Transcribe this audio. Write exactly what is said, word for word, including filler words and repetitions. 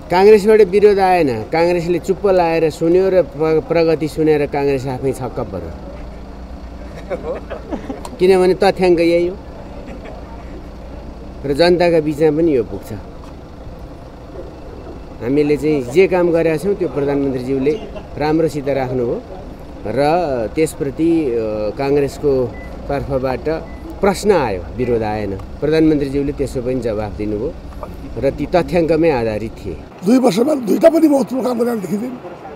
काङ्ग्रेसबाट विरोध आएन, काङ्ग्रेसले चुप्प लाएर सुन्यो र प्रगति सुनेर काङ्ग्रेस आफै छक्क पर्यो। किनभने तथ्याङ्क यही हो र जनताका बिचमा पनि यो पुग्छ। हामीले चाहिँ जे काम गरेका छौँ त्यो प्रधानमन्त्रीज्यूले राम्रोसित राख्नुभयो र त्यसप्रति काङ्ग्रेसको तर्फबाट प्रश्न आयो, विरोध आएन। प्रधानमन्त्रीज्यूले त्यसो पनि जवाफ दिनुभयो र ती तथ्याङ्कमै आधारित थिए। दुई वर्षमा दुईटा पनि महत्त्वपूर्ण काम गरेर देखिँदैन।